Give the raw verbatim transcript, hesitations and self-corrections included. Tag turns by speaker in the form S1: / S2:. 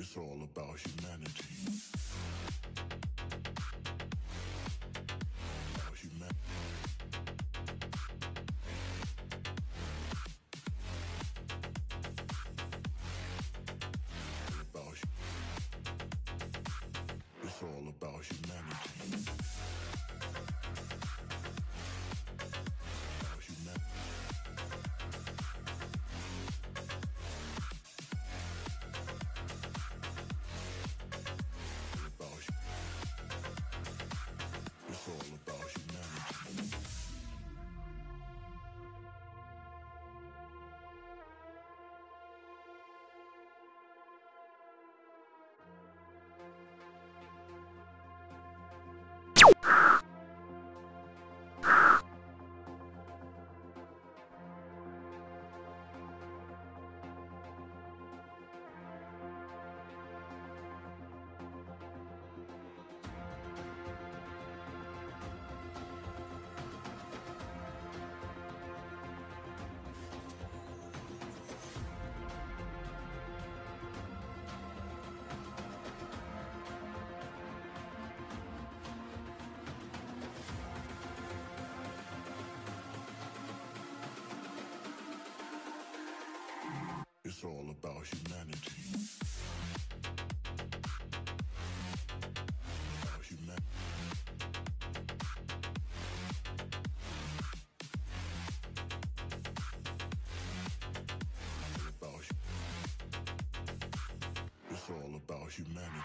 S1: It's all about humanity. About humanity. About hu- It's all about humanity. About humanity. About hu- It's all about humanity. It's all about humanity. About humanity. About hu- It's all about humanity.